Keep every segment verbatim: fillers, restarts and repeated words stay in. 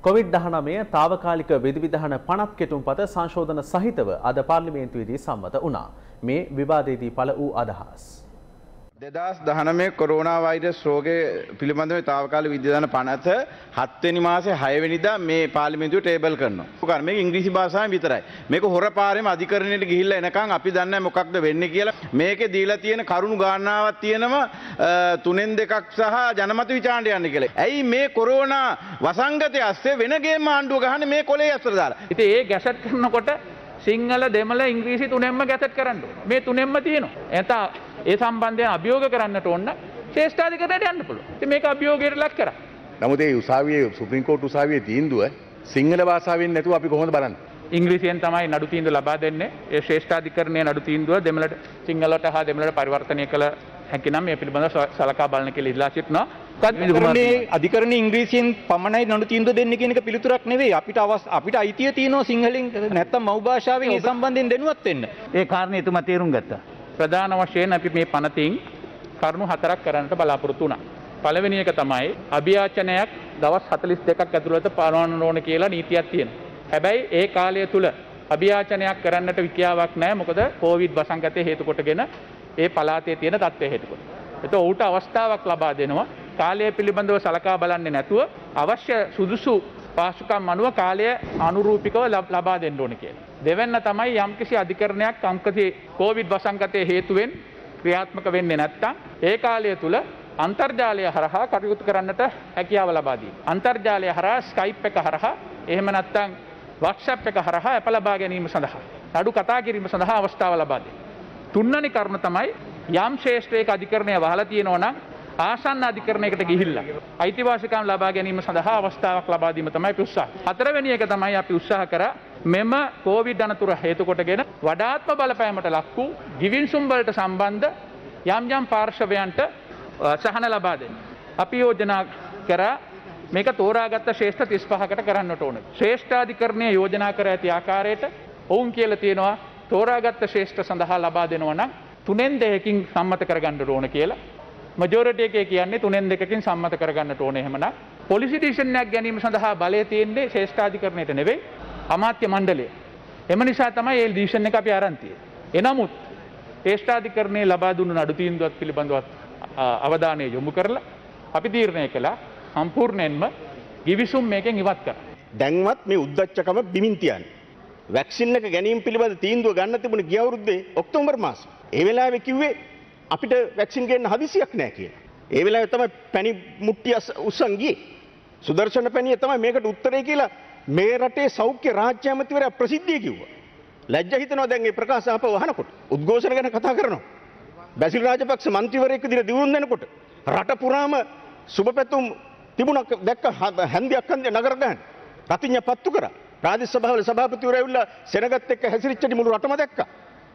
Covid දහනවය తాවකාලික විධිවිධාන පනත් කෙටුම්පත සංශෝධන සහිතව අද පාර්ලිමේන්තුවේදී සම්මත වුණා. මේ විවාදයේදී පළ වූ අදහස්. දෙදහස් දහනවය කොරෝනා වෛරස් රෝගය පිළිබඳව తాවකාලික විධිවිධාන පනත හත් වෙනි මාසේ හය වෙනිදා මේ පාර්ලිමේන්තුවේ ටේබල් කරනවා. මේක ඉංග්‍රීසි භාෂාවෙන් විතරයි. මේක හොරපාරෙම අධිකරණයට ගිහිල්ලා එනකන් අපි දන්නේ මොකක්ද වෙන්නේ කියලා. මේකේ දීලා තියෙන කරුණු ගානාවක් තියෙනවා තුනෙන් දෙකක් සහ ජනමත විචාරණය යන්න කියලා. ඇයි මේ කොරෝනා වසංගතය ඇස්සේ වෙන ගේම් ආණ්ඩුව ගහන්නේ මේ කොලේ අතර දාලා. ඉතින් ඒ ගැසට් කරනකොට සිංහල දෙමළ ඉංග්‍රීසි තුනෙන්ම ගැසට් කරන්න ඕනේ. මේ තුනෙන්ම තියෙනවා. එතන ඒ සම්බන්ධයෙන් අභියෝග කරන්නට ඕන ශ්‍රේෂ්ඨාධිකරණයට යන්න පුළුවන්. ඉතින් මේක අභියෝගයට ලක් කරා. නමුත් ඒ උසාවියේ සුප්‍රීම කෝර්තු උසාවියේ තීන්දුව සිංහල භාෂාවෙන් නැතුව අපි කොහොමද බලන්නේ? ඉංග්‍රීසියෙන් තමයි නඩු තීන්දුව ලබා දෙන්නේ. ඒ ශ්‍රේෂ්ඨාධිකරණයේ නඩු තීන්දුව දෙමළට සිංහලට හා දෙමළට පරිවර්තනය කළ හැකි නම් මේ පිළිබඳව සලකා බලන්න කියලා ඉල්ලා සිටිනවා. අධිකරණයේ අධිකරණයේ ඉංග්‍රීසියෙන් පමණයි නඩු තීන්දුව දෙන්නේ කියන එක පිළිතුරක් නෙවෙයි. අපිට අපිට අයිතිය තියෙනවා සිංහලෙන් නැත්තම් මව් භාෂාවෙන් ඒ සම්බන්ධයෙන් දැනුවත් වෙන්න. ඒ කාරණේ එතුමා තේරුම් ගත්තා. ප්‍රධාන වශයෙන් අපි මේ පනතින් කරුණු හතරක් කරන්නට බලාපොරොත්තු වුණා. පළවෙනි එක තමයි අභියාචනයක් දවස් හතළිස් දෙකක් ඇතුළත පාලනය ඕන කියලා නීතියක් තියෙනවා. හැබැයි ඒ කාලය තුල අභියාචනයක් කරන්නට විකියාවක් නැහැ. මොකද කොවිඩ් වසංගතය හේතු කොටගෙන ඒ පළාතේ තියෙන තත්ත්වය හේතු කොට. ඒතකොට ඌට අවස්ථාවක් ලබා දෙනවා. කාලය පිළිබඳව සලකා බලන්නේ නැතුව අවශ්‍ය සුදුසු පාසුකම් අනුව කාලය අනුරූපිකව ලබා දෙන්න ඕන කියලා. දෙවැන්න තමයි යම්කිසි අධිකරණයක් යම්කිසි කොවිඩ් වසංගතයේ හේතුවෙන් ක්‍රියාත්මක වෙන්නේ නැත්නම් ඒ කාලය තුල අන්තර්ජාලය හරහා කටයුතු කරන්නට හැකියාව ලබා දී. අන්තර්ජාලය හරහා Skype එක හරහා එහෙම නැත්නම් WhatsApp එක හරහා අප ලබා ගැනීම සඳහා නඩු කතා කිරීම සඳහා අවස්ථාව ලබා දෙයි. තුන්වෙනි කරුණ තමයි යම් ශ්‍රේෂ්ඨයක අධිකරණය වහලා තියෙනවා නම් ආසන්න අධිකරණයකට ගිහිල්ලා අයිතිවාසිකම් ලබා ගැනීම සඳහා අවස්ථාවක් ලබා දීම තමයි අපි උත්සාහ. හතරවෙනි එක තමයි අපි උත්සාහ කරා මෙම කොවිඩ් අනතුර හේතු කොටගෙන වඩාත්ම බලපෑමට ලක් වූ ගිවිසුම් වලට සම්බන්ධ යම් යම් පාර්ශවයන්ට සහන ලබා දෙන්න. අපි යෝජනා කරා මේක තෝරාගත්ත ශ්‍රේෂ්ඨ තිස් පහකට කරන්නට ඕන. ශ්‍රේෂ්ඨාධිකරණය යෝජනා කර ඇති ආකාරයට ඔවුන් කියලා තියෙනවා තෝරාගත්ත ශ්‍රේෂ්ඨ සඳහා ලබා දෙනවා නම් තුනෙන් දෙකකින් සම්මත කරගන්න ඕන කියලා. මැජොරිටි එකේ කියන්නේ තුනෙන් දෙකකින් සම්මත කරගන්නට ඕනේ. එහෙමනම් පොලිසි ඩිසිෂන් එකක් ගැනීම සඳහා බලය තියෙන්නේ ශ්‍රේෂ්ඨාධිකරණයට නෙවෙයි අමාත්‍ය මණ්ඩලය. එම නිසා තමයි මේ ඩිසිෂන් එක අපි අරන් තියෙන්නේ. එනමුත් ශ්‍රේෂ්ඨාධිකරණයේ ලබා දුන්නු නඩු තීන්දුවත් පිළිබඳව අවධානය යොමු කරලා අපි තීරණය කළා සම්පූර්ණයෙන්ම ගිවිසුම් මේකෙන් ඉවත් කරන්න. දැන්වත් මේ උද්දච්චකම බිමින් තියන්නේ. වැක්සින් එක ගැනීම පිළිබඳ තීන්දුව ගන්න තිබුණේ ගිය අවුරුද්දේ ඔක්තෝබර් මාසේ. ඒ වෙලාවේ කිව්වේ අපිට වැක්සින් ගන්න හදිසියක් නැහැ කියලා. ඒ වෙලාවේ තමයි පැණි මුට්ටිය උස්සන් ගියේ. සුදර්ශන පැණිය තමයි මේකට උත්තරේ කියලා මේ රටේ සෞඛ්‍ය රාජ්‍ය ඇමතිවරයා ප්‍රසිද්ධිය කිව්වා. ලැජ්ජ හිතනවා දැන් මේ ප්‍රකාශ අපව වහනකොට. උද්ඝෝෂණ ගැන කතා කරනවා. බැසිල් රාජපක්ෂ මන්ත්‍රීවරයෙක් විදිහට දිනුම් දෙනකොට රට පුරාම සුබපැතුම් තිබුණක් දැක්ක හැන්දියක් හන්දිය නගර ගහන. රතිඤ්ඤ පත්තු කරා. රාජ්‍ය සභාවල සභාපතිවරයා ඇවිල්ලා සෙනගත් එක්ක හැසිරිච්චටි මුළු රටම දැක්කා.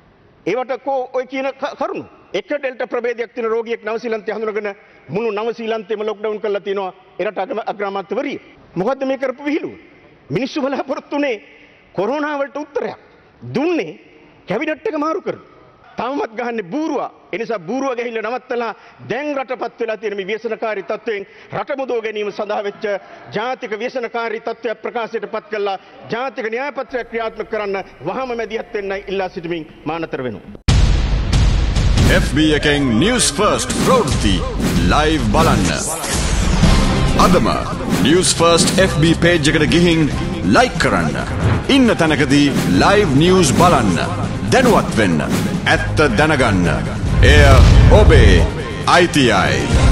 ඒවට කෝ ඔය කියන කරුණු එක ඩෙල්ටා ප්‍රභේදයක් තියෙන රෝගියෙක් නවසීලන්තය හඳුනගෙන මුළු නවසීලන්තෙම ලොක්ඩවුන් කරලා තිනවා එරට අග්‍රාමාත්‍යවරිය. මොකද්ද මේ කරපු විහිළුව? මිනිස්සු බලාපොරොත්තු වෙන්නේ කොරෝනා වලට උත්තරයක්. දුන්නේ කැබිනට් එක මාරු කරලා. තාමත් ගහන්නේ බූරුවා. ඒ නිසා බූරුවා ගහිල්ල නවත්තලා දැන් රටපත් වෙලා තියෙන මේ ව්‍යසනකාරී තත්වයෙන් රට මුදව ගැනීම සඳහා වෙච්ච ජාතික ව්‍යසනකාරී තත්වය ප්‍රකාශයට පත් කළා. ජාතික න්‍යාය පත්‍රය ක්‍රියාත්මක කරන්න වහම මැදිහත් වෙන්නයි ඉල්ලා සිටමින් මානතර වෙනවා. F B එකෙන් News First ප්‍රවෘත්ති live බලන්න. අදම News First F B page එකට ගිහින් like කරන්න. ඉන්න තැනකදී live news බලන්න. දැනුවත් වෙන්න. ඇත්ත දැනගන්න. එය ඔබේ I T I.